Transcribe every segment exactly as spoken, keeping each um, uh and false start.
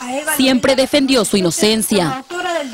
Siempre defendió su inocencia.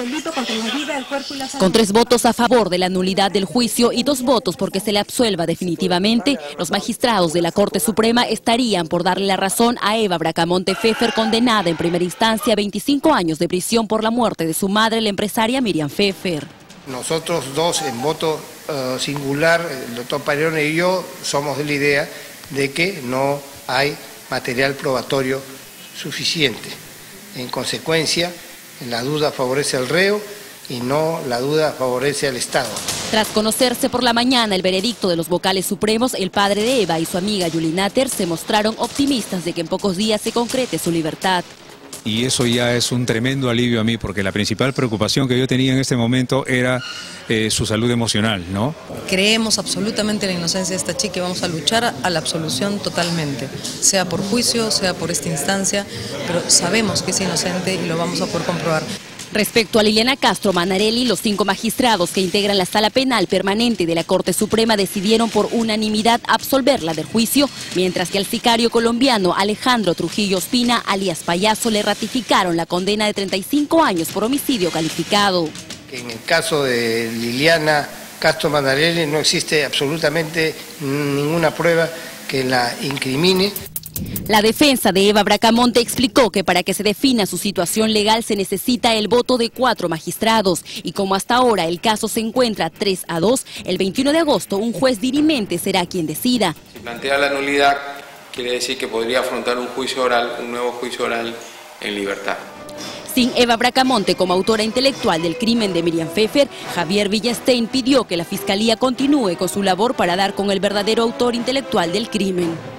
Con tres votos a favor de la nulidad del juicio y dos votos porque se le absuelva definitivamente, los magistrados de la Corte Suprema estarían por darle la razón a Eva Bracamonte Pfeffer, condenada en primera instancia a veinticinco años de prisión por la muerte de su madre, la empresaria Miriam Pfeffer. Nosotros dos, en voto uh, singular, el doctor Parione y yo, somos de la idea de que no hay material probatorio suficiente. En consecuencia, la duda favorece al reo y no la duda favorece al Estado. Tras conocerse por la mañana el veredicto de los vocales supremos, el padre de Eva y su amiga Yuli Natter se mostraron optimistas de que en pocos días se concrete su libertad. Y eso ya es un tremendo alivio a mí, porque la principal preocupación que yo tenía en este momento era eh, su salud emocional, ¿no? Creemos absolutamente en la inocencia de esta chica y vamos a luchar a la absolución totalmente, sea por juicio, sea por esta instancia, pero sabemos que es inocente y lo vamos a poder comprobar. Respecto a Liliana Castro Manarelli, los cinco magistrados que integran la Sala Penal Permanente de la Corte Suprema decidieron por unanimidad absolverla del juicio, mientras que al sicario colombiano Alejandro Trujillo Ospina, alias Payaso, le ratificaron la condena de treinta y cinco años por homicidio calificado. En el caso de Liliana Castro Manarelli no existe absolutamente ninguna prueba que la incrimine. La defensa de Eva Bracamonte explicó que para que se defina su situación legal se necesita el voto de cuatro magistrados y como hasta ahora el caso se encuentra tres a dos, el veintiuno de agosto un juez dirimente será quien decida. Si plantea la nulidad, quiere decir que podría afrontar un juicio oral, un nuevo juicio oral en libertad. Sin Eva Bracamonte como autora intelectual del crimen de Miriam Pfeffer, Javier Villestein pidió que la Fiscalía continúe con su labor para dar con el verdadero autor intelectual del crimen.